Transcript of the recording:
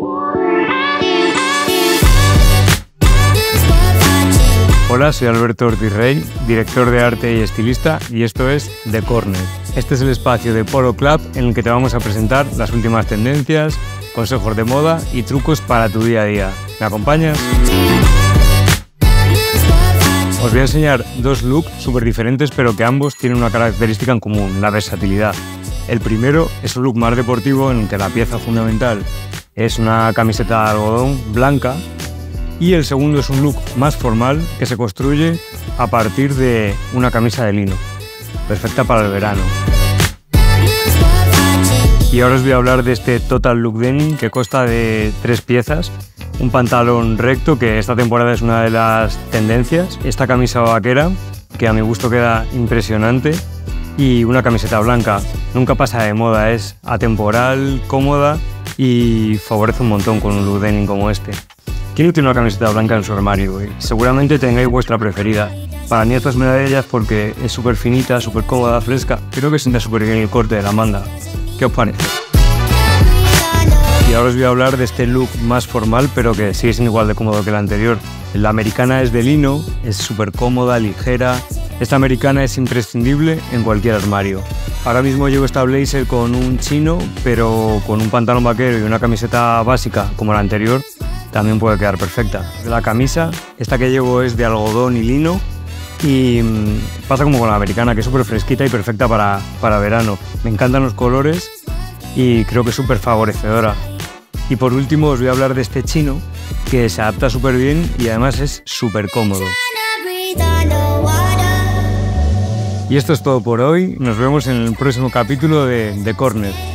Hola, soy Alberto Ortiz Rey, director de arte y estilista, y esto es The Corner. Este es el espacio de Polo Club en el que te vamos a presentar las últimas tendencias, consejos de moda y trucos para tu día a día. ¿Me acompañas? Os voy a enseñar dos looks súper diferentes, pero que ambos tienen una característica en común, la versatilidad. El primero es un look más deportivo en el que la pieza fundamental es una camiseta de algodón blanca, y el segundo es un look más formal que se construye a partir de una camisa de lino, perfecta para el verano. Y ahora os voy a hablar de este Total Look Denim que consta de 3 piezas. Un pantalón recto, que esta temporada es una de las tendencias, esta camisa vaquera, que a mi gusto queda impresionante, y una camiseta blanca. Nunca pasa de moda, es atemporal, cómoda y favorece un montón con un look denim como este. ¿Quién no tiene una camiseta blanca en su armario? Seguramente tengáis vuestra preferida. Para mí esta es una de ellas porque es súper finita, súper cómoda, fresca. Creo que sienta súper bien el corte de la manga. ¿Qué os parece? Y ahora os voy a hablar de este look más formal, pero que sigue siendo igual de cómodo que el anterior. La americana es de lino, es súper cómoda, ligera. Esta americana es imprescindible en cualquier armario. Ahora mismo llevo esta blazer con un chino, pero con un pantalón vaquero y una camiseta básica como la anterior, también puede quedar perfecta. La camisa, esta que llevo es de algodón y lino, y pasa como con la americana, que es súper fresquita y perfecta para verano. Me encantan los colores y creo que es súper favorecedora. Y por último os voy a hablar de este chino, que se adapta súper bien y además es súper cómodo. Y esto es todo por hoy. Nos vemos en el próximo capítulo de The Corner.